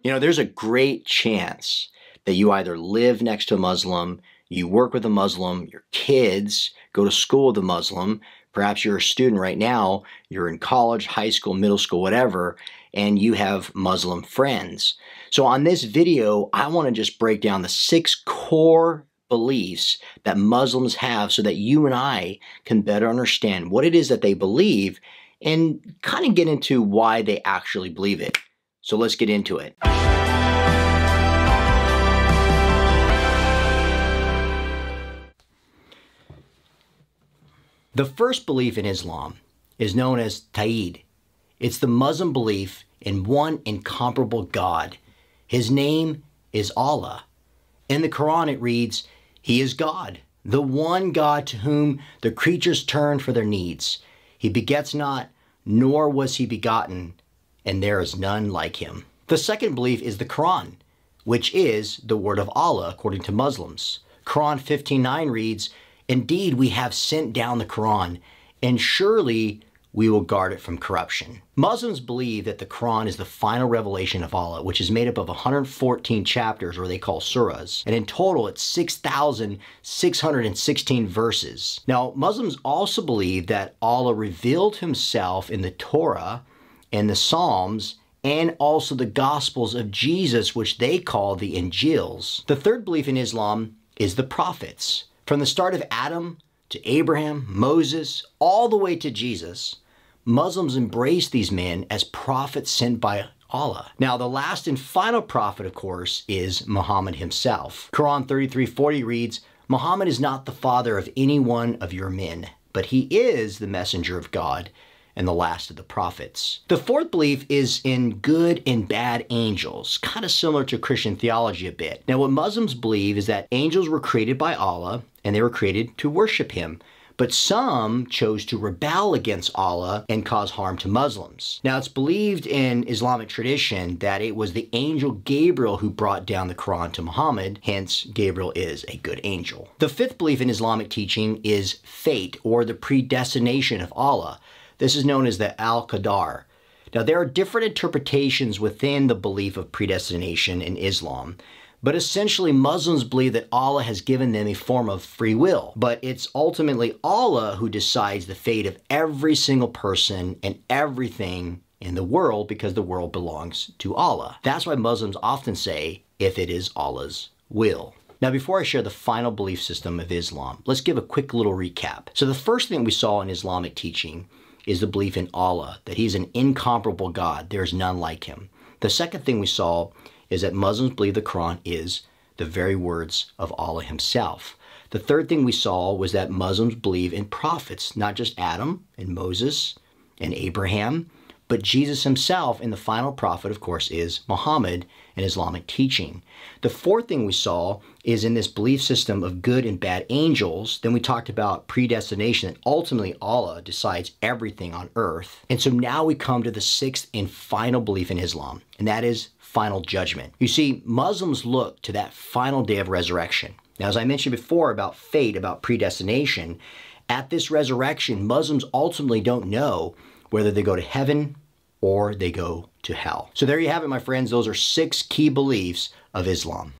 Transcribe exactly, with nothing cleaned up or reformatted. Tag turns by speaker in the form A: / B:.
A: You know, there's a great chance that you either live next to a Muslim, you work with a Muslim, your kids go to school with a Muslim, perhaps you're a student right now, you're in college, high school, middle school, whatever, and you have Muslim friends. So on this video, I want to just break down the six core beliefs that Muslims have so that you and I can better understand what it is that they believe and kind of get into why they actually believe it. So let's get into it. The first belief in Islam is known as Tawhid. It's the Muslim belief in one incomparable God. His name is Allah. In the Quran it reads, He is God, the one God to whom the creatures turn for their needs. He begets not, nor was he begotten, and there is none like him. The second belief is the Quran, which is the word of Allah according to Muslims. Quran fifteen nine reads, Indeed, we have sent down the Quran, and surely we will guard it from corruption. Muslims believe that the Quran is the final revelation of Allah, which is made up of one hundred fourteen chapters, or they call suras, and in total it's six thousand six hundred sixteen verses. Now, Muslims also believe that Allah revealed himself in the Torah and the Psalms and also the Gospels of Jesus, which they call the Injils. The third belief in Islam is the prophets. From the start of Adam to Abraham, Moses, all the way to Jesus, Muslims embrace these men as prophets sent by Allah. Now, the last and final prophet, of course, is Muhammad himself. Quran thirty-three forty reads, Muhammad is not the father of any one of your men, but he is the messenger of God and the last of the prophets. The fourth belief is in good and bad angels, kind of similar to Christian theology a bit. Now, what Muslims believe is that angels were created by Allah and they were created to worship him. But some chose to rebel against Allah and cause harm to Muslims. Now, it's believed in Islamic tradition that it was the angel Gabriel who brought down the Quran to Muhammad, hence Gabriel is a good angel. The fifth belief in Islamic teaching is fate, or the predestination of Allah. This is known as the Al-Qadar. Now, there are different interpretations within the belief of predestination in Islam, but essentially Muslims believe that Allah has given them a form of free will, but it's ultimately Allah who decides the fate of every single person and everything in the world because the world belongs to Allah. That's why Muslims often say, if it is Allah's will. Now, before I share the final belief system of Islam, let's give a quick little recap. So the first thing we saw in Islamic teaching is the belief in Allah, that he's an incomparable God. There's none like him. The second thing we saw is that Muslims believe the Quran is the very words of Allah himself. The third thing we saw was that Muslims believe in prophets, not just Adam and Moses and Abraham, but Jesus himself, and the final prophet, of course, is Muhammad in Islamic teaching. The fourth thing we saw is in this belief system of good and bad angels. Then we talked about predestination, that ultimately Allah decides everything on earth. And so now we come to the sixth and final belief in Islam, and that is final judgment. You see, Muslims look to that final day of resurrection. Now, as I mentioned before about fate, about predestination, at this resurrection, Muslims ultimately don't know whether they go to heaven or they go to hell. So there you have it, my friends. Those are six key beliefs of Islam.